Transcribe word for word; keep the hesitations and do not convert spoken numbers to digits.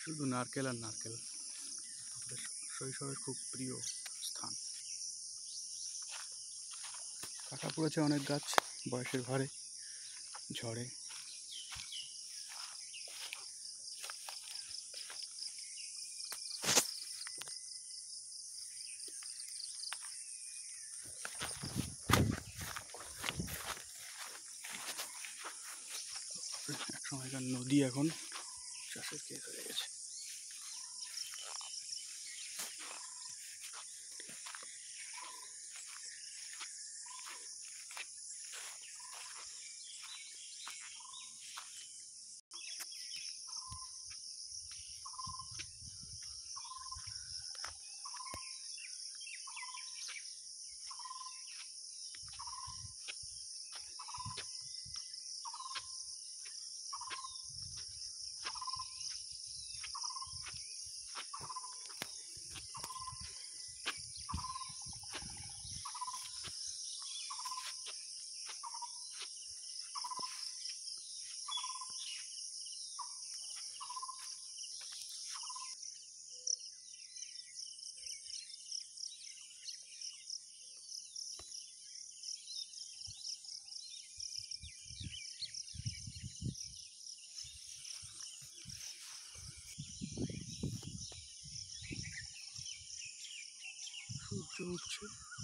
শুধু নারকেল আর নারকেল, শৈশবের খুব প্রিয় স্থান। কাটা পড়েছে অনেক গাছ বয়সের ভারে, ঝড়ে। এক সময়কার নদী এখন চাষের ক্ষেত হয়ে গেছে। সূর্য উঠছে।